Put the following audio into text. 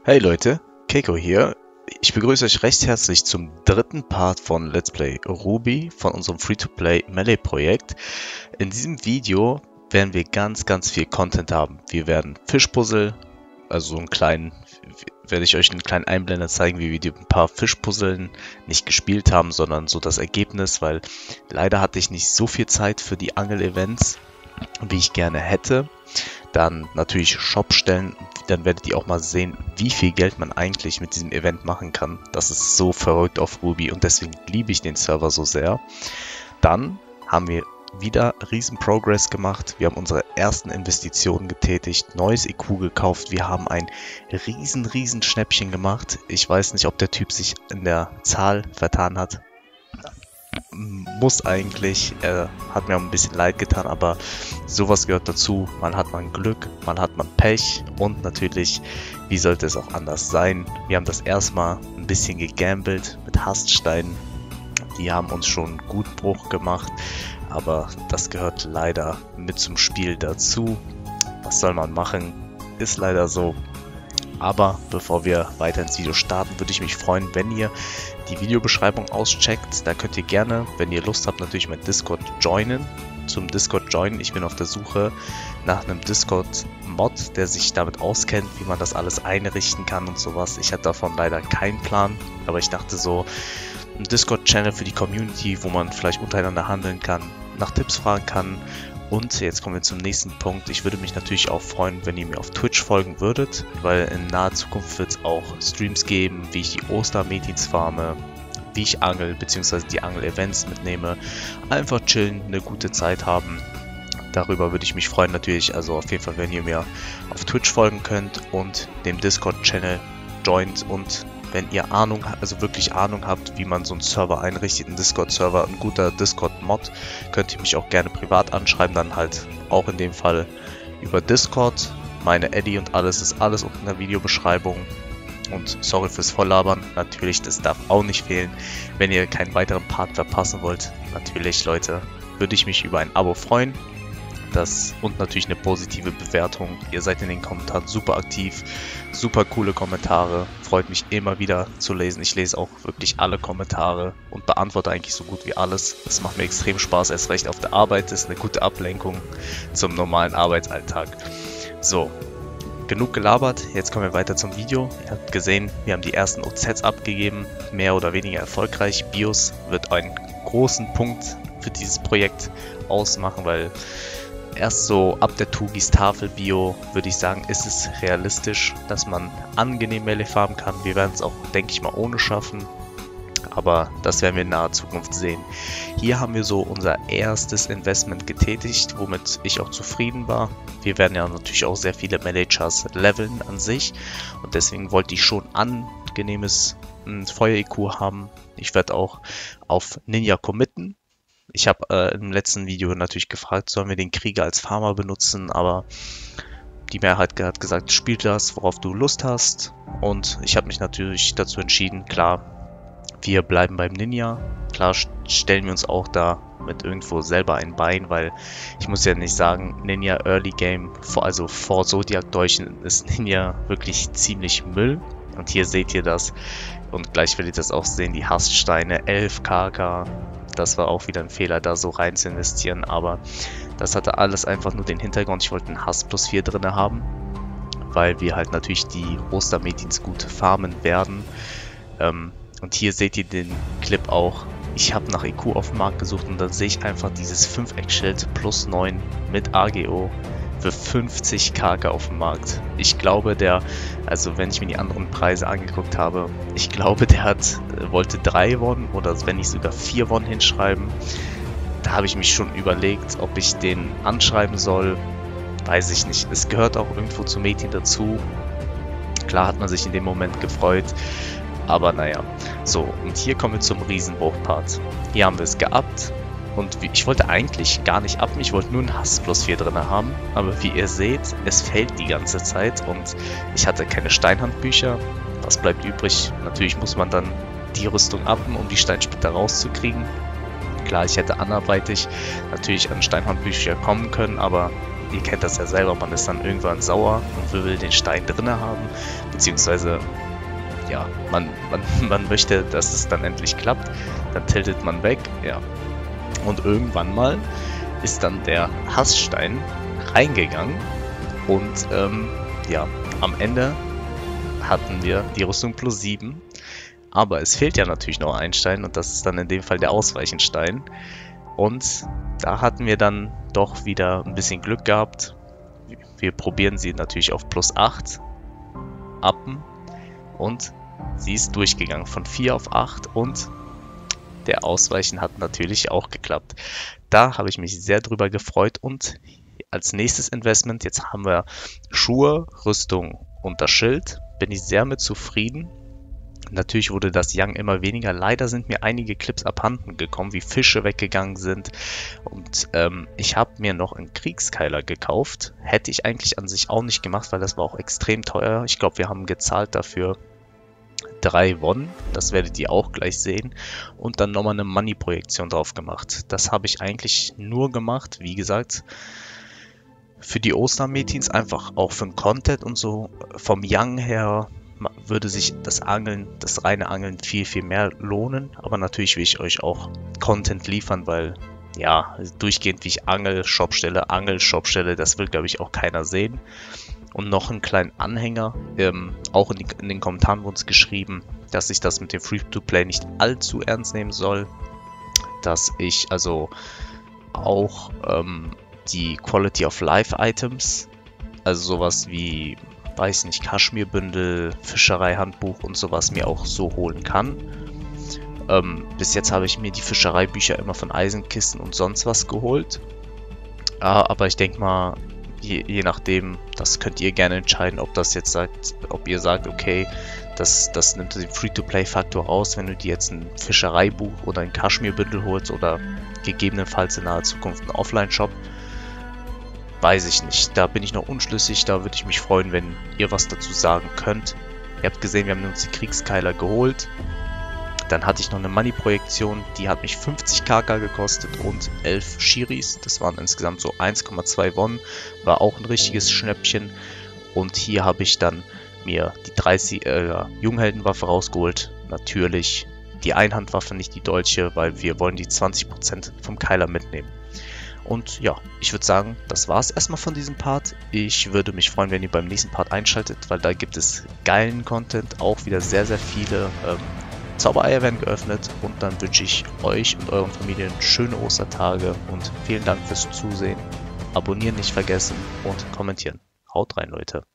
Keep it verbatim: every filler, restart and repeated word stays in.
Hey Leute, Keiko hier. Ich begrüße euch recht herzlich zum dritten Part von Let's Play Ruby von unserem Free-to-Play Melee-Projekt. In diesem Video werden wir ganz, ganz viel Content haben. Wir werden Fischpuzzle, also so einen kleinen, werde ich euch einen kleinen Einblender zeigen, wie wir die ein paar Fischpuzzeln nicht gespielt haben, sondern so das Ergebnis, weil leider hatte ich nicht so viel Zeit für die Angel-Events, wie ich gerne hätte. Dann natürlich Shop stellen, dann werdet ihr auch mal sehen, wie viel Geld man eigentlich mit diesem Event machen kann. Das ist so verrückt auf Ruby und deswegen liebe ich den Server so sehr. Dann haben wir wieder riesen Progress gemacht. Wir haben unsere ersten Investitionen getätigt, neues E Q gekauft. Wir haben ein riesen, riesen Schnäppchen gemacht. Ich weiß nicht, ob der Typ sich in der Zahl vertan hat. Muss eigentlich, äh, hat mir auch ein bisschen leid getan, aber sowas gehört dazu. Man hat mal Glück, man hat mal Pech und natürlich, wie sollte es auch anders sein? Wir haben das erstmal ein bisschen gegambelt mit Haststeinen. Die haben uns schon gut Bruch gemacht, aber das gehört leider mit zum Spiel dazu. Was soll man machen? Ist leider so. Aber bevor wir weiter ins Video starten, würde ich mich freuen, wenn ihr die Videobeschreibung auscheckt. Da könnt ihr gerne, wenn ihr Lust habt, natürlich mein Discord joinen. Zum Discord joinen. Ich bin auf der Suche nach einem Discord-Mod, der sich damit auskennt, wie man das alles einrichten kann und sowas. Ich hatte davon leider keinen Plan, aber ich dachte so, ein Discord-Channel für die Community, wo man vielleicht untereinander handeln kann, nach Tipps fragen kann. Und jetzt kommen wir zum nächsten Punkt. Ich würde mich natürlich auch freuen, wenn ihr mir auf Twitch folgen würdet, weil in naher Zukunft wird es auch Streams geben, wie ich die Ostermetins farme, wie ich angel, beziehungsweise die Angel-Events mitnehme. Einfach chillen, eine gute Zeit haben. Darüber würde ich mich freuen natürlich. Also auf jeden Fall, wenn ihr mir auf Twitch folgen könnt und dem Discord-Channel joint und wenn ihr Ahnung, also wirklich Ahnung habt, wie man so einen Server einrichtet, einen Discord-Server, ein guter Discord-Mod, könnt ihr mich auch gerne privat anschreiben, dann halt auch in dem Fall über Discord. Meine Addy und alles ist alles unten in der Videobeschreibung. Und sorry fürs Volllabern, natürlich, das darf auch nicht fehlen. Wenn ihr keinen weiteren Part verpassen wollt, natürlich, Leute, würde ich mich über ein Abo freuen. Das und natürlich eine positive Bewertung. Ihr seid in den Kommentaren super aktiv, super coole Kommentare. Freut mich immer wieder zu lesen. Ich lese auch wirklich alle Kommentare und beantworte eigentlich so gut wie alles. Das macht mir extrem Spaß, erst recht auf der Arbeit. Das ist eine gute Ablenkung zum normalen Arbeitsalltag. So, genug gelabert. Jetzt kommen wir weiter zum Video. Ihr habt gesehen, wir haben die ersten O Zs abgegeben, mehr oder weniger erfolgreich. BIOS wird einen großen Punkt für dieses Projekt ausmachen, weil erst so ab der Tugis Tafel-Bio, würde ich sagen, ist es realistisch, dass man angenehm Melee farmen kann. Wir werden es auch, denke ich mal, ohne schaffen. Aber das werden wir in naher Zukunft sehen. Hier haben wir so unser erstes Investment getätigt, womit ich auch zufrieden war. Wir werden ja natürlich auch sehr viele Melee-Chars leveln an sich. Und deswegen wollte ich schon angenehmes Feuer-E Q haben. Ich werde auch auf Ninja committen. Ich habe äh, im letzten Video natürlich gefragt, sollen wir den Krieger als Farmer benutzen, aber die Mehrheit hat gesagt, spiel das, worauf du Lust hast. Und ich habe mich natürlich dazu entschieden, klar, wir bleiben beim Ninja. Klar stellen wir uns auch da mit irgendwo selber ein Bein, weil ich muss ja nicht sagen, Ninja Early Game, also vor Zodiac-Dolchen ist Ninja wirklich ziemlich Müll. Und hier seht ihr das. Und gleich werdet ihr das auch sehen, die Haststeine, elf K K. Das war auch wieder ein Fehler, da so rein zu investieren, aber das hatte alles einfach nur den Hintergrund. Ich wollte einen Hass plus vier drin haben, weil wir halt natürlich die Ostermetins gut farmen werden. Ähm, und hier seht ihr den Clip auch. Ich habe nach E Q auf dem Markt gesucht und dann sehe ich einfach dieses fünf-Eck-Schild plus neun mit A G O für fünfzig K K auf dem Markt. Ich glaube, der, also wenn ich mir die anderen Preise angeguckt habe, ich glaube, der hat, wollte drei Won oder wenn nicht sogar vier Won hinschreiben. Da habe ich mich schon überlegt, ob ich den anschreiben soll. Weiß ich nicht. Es gehört auch irgendwo zu Metin dazu. Klar hat man sich in dem Moment gefreut. Aber naja. So, und hier kommen wir zum Riesenbruch-Part. Hier haben wir es geabt. Und ich wollte eigentlich gar nicht ab, ich wollte nur einen Hass plus vier drin haben. Aber wie ihr seht, es fällt die ganze Zeit und ich hatte keine Steinhandbücher. Was bleibt übrig? Natürlich muss man dann die Rüstung appen, um die Steinsplitter rauszukriegen. Klar, ich hätte anderweitig natürlich an Steinhandbücher kommen können, aber ihr kennt das ja selber, man ist dann irgendwann sauer und will den Stein drinne haben, beziehungsweise, ja, man, man, man möchte, dass es dann endlich klappt, dann tiltet man weg, ja. Und irgendwann mal ist dann der Hassstein reingegangen und, ähm, ja, am Ende hatten wir die Rüstung plus sieben, aber es fehlt ja natürlich noch ein Stein und das ist dann in dem Fall der Ausweichenstein. Und da hatten wir dann doch wieder ein bisschen Glück gehabt. Wir probieren sie natürlich auf plus acht appen und sie ist durchgegangen von vier auf acht und der Ausweichen hat natürlich auch geklappt. Da habe ich mich sehr drüber gefreut und als nächstes Investment, jetzt haben wir Schuhe, Rüstung und das Schild, bin ich sehr mit zufrieden. Natürlich wurde das Young immer weniger. Leider sind mir einige Clips abhanden gekommen, wie Fische weggegangen sind. Und ähm, ich habe mir noch einen Kriegskeiler gekauft. Hätte ich eigentlich an sich auch nicht gemacht, weil das war auch extrem teuer. Ich glaube, wir haben gezahlt dafür drei Won. Das werdet ihr auch gleich sehen. Und dann nochmal eine Money-Projektion drauf gemacht. Das habe ich eigentlich nur gemacht, wie gesagt, für die Ostermetins, einfach auch für den Content und so. Vom Young her würde sich das Angeln, das reine Angeln viel, viel mehr lohnen. Aber natürlich will ich euch auch Content liefern, weil, ja, durchgehend wie ich Angel, Shopstelle, Angel, Shopstelle, das will, glaube ich, auch keiner sehen. Und noch einen kleinen Anhänger, ähm, auch in, die, in den Kommentaren wurde uns geschrieben, dass ich das mit dem Free-to-Play nicht allzu ernst nehmen soll. Dass ich also auch ähm, die Quality of Life Items, also sowas wie, weiß nicht, Kaschmirbündel, Fischereihandbuch und sowas mir auch so holen kann. Ähm, bis jetzt habe ich mir die Fischereibücher immer von Eisenkisten und sonst was geholt. Äh, aber ich denke mal, je, je nachdem, das könnt ihr gerne entscheiden, ob das jetzt sagt, ob ihr sagt, okay, das, das nimmt den Free-to-Play-Faktor raus, wenn du dir jetzt ein Fischereibuch oder ein Kaschmirbündel holst oder gegebenenfalls in naher Zukunft einen Offline-Shop. Weiß ich nicht. Da bin ich noch unschlüssig. Da würde ich mich freuen, wenn ihr was dazu sagen könnt. Ihr habt gesehen, wir haben uns die Kriegskeiler geholt. Dann hatte ich noch eine Money-Projektion. Die hat mich fünfzig K K gekostet und elf Shiris. Das waren insgesamt so eins Komma zwei Won. War auch ein richtiges Schnäppchen. Und hier habe ich dann mir die dreißig äh, Jungheldenwaffe rausgeholt. Natürlich die Einhandwaffe, nicht die Dolche, weil wir wollen die zwanzig Prozent vom Keiler mitnehmen. Und ja, ich würde sagen, das war es erstmal von diesem Part. Ich würde mich freuen, wenn ihr beim nächsten Part einschaltet, weil da gibt es geilen Content, auch wieder sehr, sehr viele ähm, Zaubereier werden geöffnet. Und dann wünsche ich euch und euren Familien schöne Ostertage und vielen Dank fürs Zusehen. Abonnieren nicht vergessen und kommentieren. Haut rein, Leute.